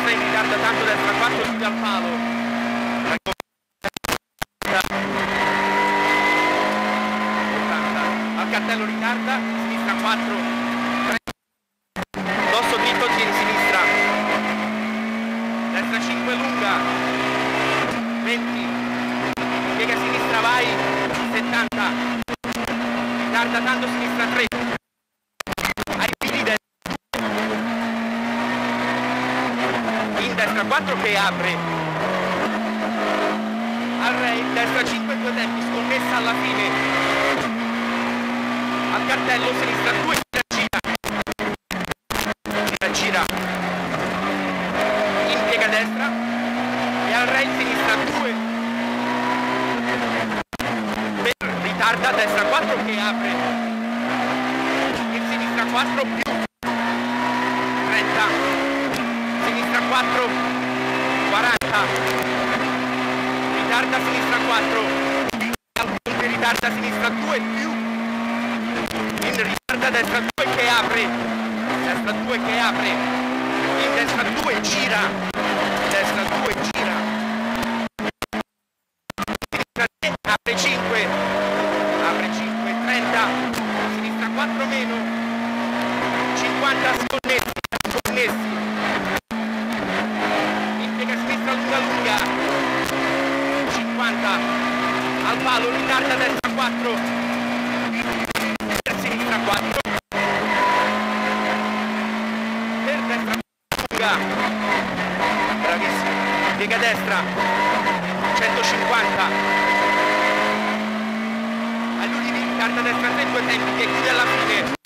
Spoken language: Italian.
sinistra in ritardo tanto, destra 4 chiude al palo. Al cartello ritarda, sinistra 4, 3, dosso dritto, tieni sinistra, destra 5 lunga, 20, piega sinistra vai, 70, ritarda tanto sinistra 3, ai piedi destra, in destra 4 che apre, al rail, destra 5 2 tempi, scommessa alla fine. Al cartello sinistra 2 gira in piega destra e al rail sinistra 2 per ritarda destra 4 che apre in sinistra 4 più 30 sinistra 4 40 ritarda sinistra 4 al punto ritarda sinistra 2 più in ritarda destra 2 che apre, destra 2 che apre, in destra 2 gira, destra 2 gira, sinistra 3 apre 5, 30, sinistra 4 meno, 50 sconnessi, in piega sinistra lunga lunga, 50, al palo ritarda destra 4, sinistra 4 per destra lunga, bravissimo, piega destra 150 all'ultimo ritarda destra 3 2 tempi che chiude alla fine.